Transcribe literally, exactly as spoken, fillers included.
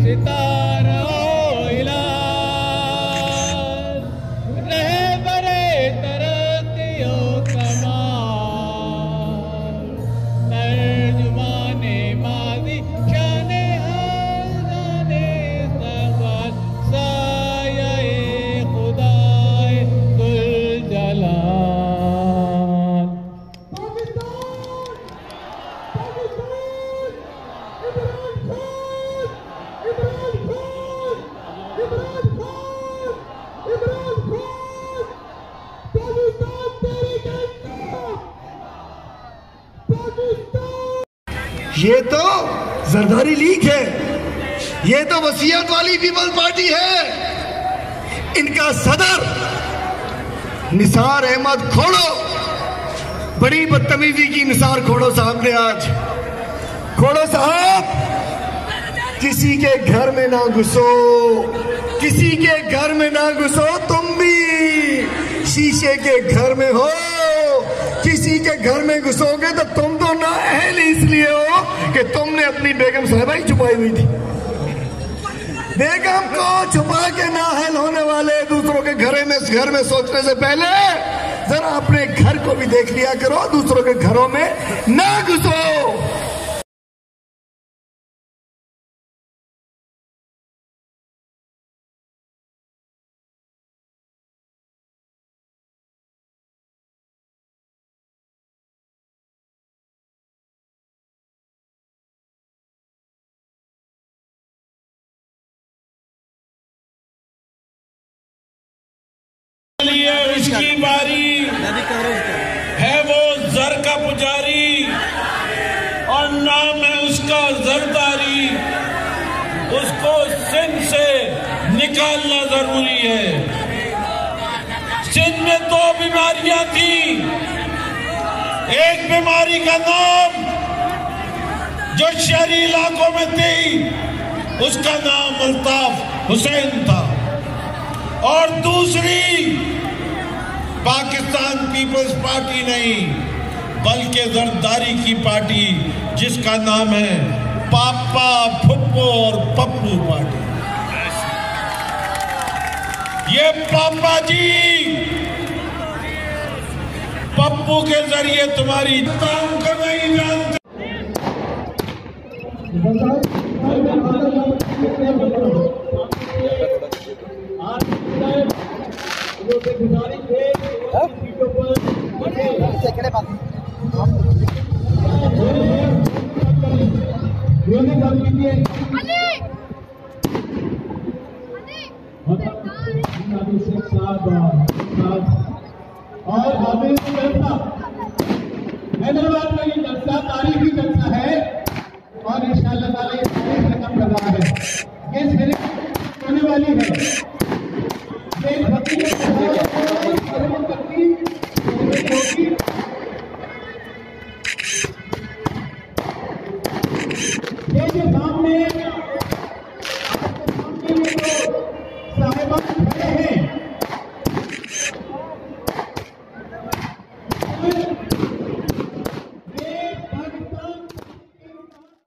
یہ تو زرداری لیگ ہے، یہ تو وسیعت والی پیپل پارٹی ہے. ان کا صدر نثار احمد کھوڑو، بڑی بدتمیزی کی نثار کھوڑو صاحب نے آج. کھوڑو صاحب، کسی کے گھر میں نہ گھسو، کسی کے گھر میں نہ گھسو، تم بھی شیشے کے گھر میں ہو. کسی کے گھر میں گھسو گے تو تم تو نا اہل اس لیے ہو کہ تم نے اپنی بیگم صاحبہ ہی چھپائی ہوئی تھی. بیگم کو چھپا کے نااہل ہونے والے دوسروں کے گھر میں گھر میں سوچنے سے پہلے ذرا اپنے گھر کو بھی دیکھ لیا کرو، دوسروں کے گھروں میں نہ گھسو. اس کی باری ہے، وہ زر کا پجاری اور نام ہے اس کا زرداری. اس کو سندھ سے نکالنا ضروری ہے. سندھ میں دو بیماریاں تھیں. ایک بیماری کا نام جو شہری علاقوں میں تھی، اس کا نام الطاف حسین تھا، اور دوسری پاکستان پیپلز پارٹی نہیں بلکہ زرداری کی پارٹی جس کا نام ہے پاپا، پھپھو اور پپو پارٹی. یہ پاپا جی پپو کے ذریعے تمہاری کام کو نہیں جانتے. اور حافظ جلسہ حیدرآباد میں یہ جلسہ تاریخی جلسہ ہے اور انشاءاللہ تعالیٰ یہ تاریخ رقم کر رہا ہے. یہ سیریمنی ہونے والی ہے. یہ